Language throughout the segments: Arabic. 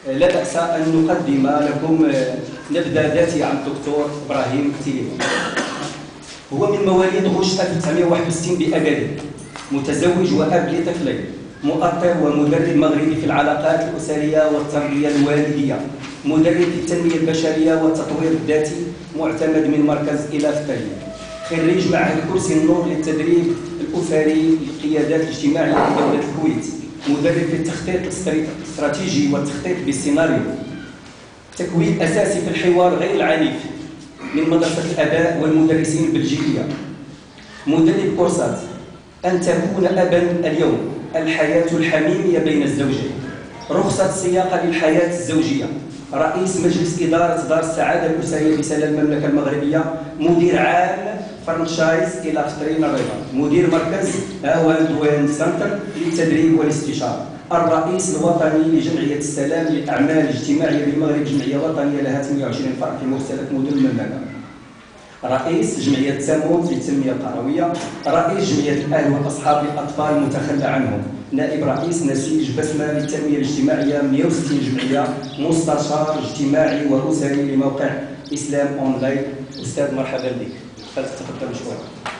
لا بأس أن نقدم لكم نبذة ذاتية عن الدكتور إبراهيم تيليفون. هو من مواليد غشت 1961 بأكادير، متزوج وأب لطفلين، مؤطر ومدرب مغربي في العلاقات الأسرية والتربية الوالدية، مدرب في التنمية البشرية والتطوير الذاتي، معتمد من مركز إلاف التنمية، خريج معهد كرسي النور للتدريب الأسري للقيادات الاجتماعية في دولة الكويت، مدرب في التخطيط الاستراتيجي والتخطيط بالسيناريو، تكوين أساسي في الحوار غير العنيف من مدرسة الآباء والمدرسين البلجيكية، مدرب كورسات، أن تكون أبا اليوم، الحياة الحميمية بين الزوجين، رخصة سياقة للحياة الزوجية، رئيس مجلس إدارة دار السعادة الأسرية بسلام المملكة المغربية، مدير عام فرانشايز إلى فترين الرضا، مدير مركز هاواند وين سنتر للتدريب والاستشارة، الرئيس الوطني لجمعية السلام للأعمال الاجتماعية بالمغرب، جمعية وطنية لها 28 فرع في مختلف مدن المملكة، رئيس جمعية تامون للتنمية القروية، رئيس جمعية الأهل والأصحاب للأطفال المتخلى عنهم، نائب رئيس نسيج بسمة للتنمية الاجتماعية 160 جمعية، مستشار اجتماعي وأسري لموقع إسلام أونلاين. أستاذ مرحبا بك، فلتتفضل مشكورا.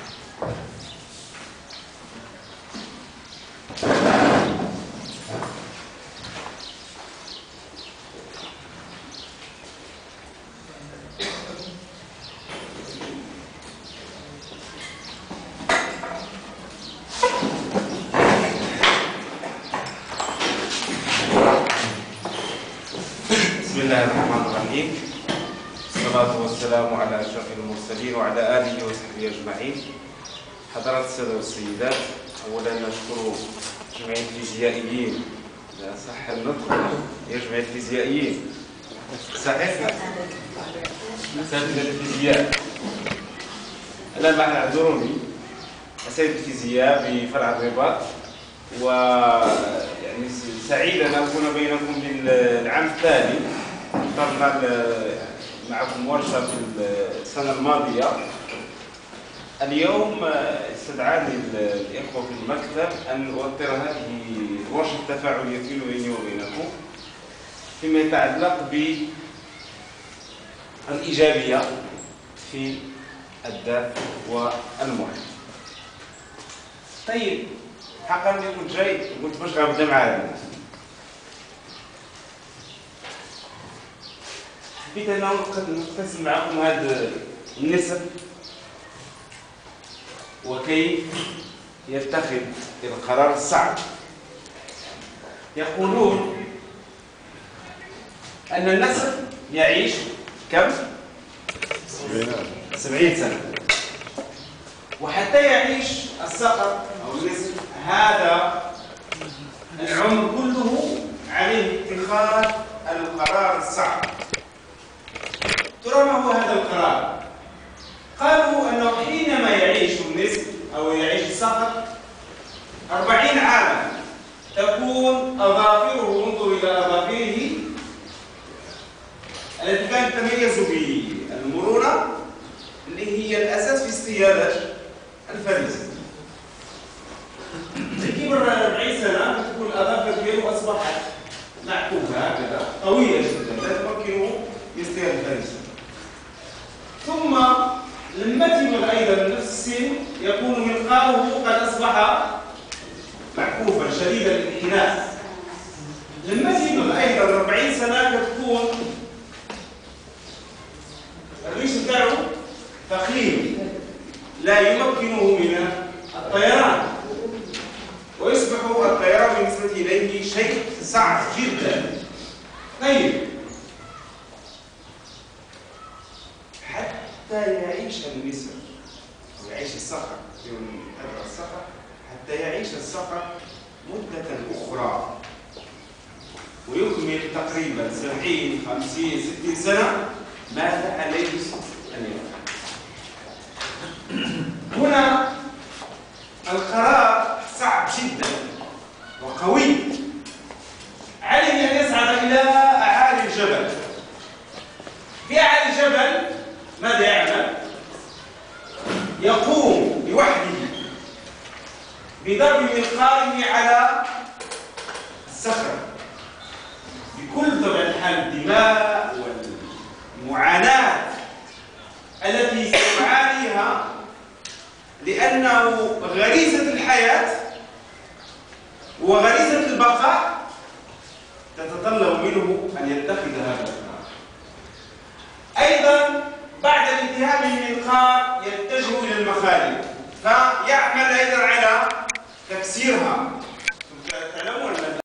بسم الله الرحمن الرحيم، والصلاة والسلام على أشرف المرسلين وعلى آله وصحبه أجمعين. حضرات السادة والسيدات، أولا نشكر جمعية الفيزيائيين، لا صح النطق يا جمعية الفيزيائيين صحيح؟ أساتذة الفيزياء، أنا اعذروني أساتذة الفيزياء بفرع الرباط، ويعني سعيد أن أكون بينكم للعام الثاني. اخترنا معكم ورشة في السنة الماضية. اليوم استدعاني الإخوة في المكتب أن أوطر هذه الورشة التفاعلية بيني وبينكم فيما يتعلق بالإيجابية في الذات والمحيط. طيب، حقا اللي كنت جاي قلت باش غنبدا معايا، حبيت انا نقسم معكم هذا النسب وكيف يتخذ القرار الصعب. يقولون ان النسب يعيش كم؟ 70 سنة، وحتى يعيش الصقر أو النسب هذا العمر كله عليه اتخاذ القرار الصعب. ترى ما هو هذا القرار؟ قالوا أنه حينما يعيش النسب أو يعيش الصقر 40 عاما تكون أظافره، انظر إلى أظافره التي كانت تتميز بالمرونة اللي هي الأساس في اصطيادة الفريسة. كبر 40 سنة تكون الأظافر ديالو أصبحت معكوفة هكذا قوية جدا لا تمكنه يصطياد الفريسة. ثم لما تبلغ أيضا نفس السن يكون منقاره قد أصبح معكوفا شديد الانحناس. لما تبلغ أيضا 40 سنة تكون الريش بتاعه ثقيل لا يمكنه من الطيران، ويصبح الطيران بالنسبة إليه شيء صعب جدا. طيب، حتى يعيش النسر أو يعيش الصقر، حتى يعيش الصقر مدة أخرى ويكمل تقريبا 70 50 60 سنة، ماذا عليه أن يفعل؟ هنا القرار صعب جدا وقوي. عليه أن يصعد إلى أعالي الجبل. في أعالي الجبل ماذا يعمل؟ يقوم لوحده بضرب منقاره على الصخرة بكل طبيعة حال الدماء والمعاناة التي سيعانيها، لأنه غريزة الحياة وغريزة البقاء تتطلب منه أن يتخذ هذا القرار. أيضا بعد الانتهاء من المنقار يتجه إلى المخالب، فيعمل أيضا على تكسيرها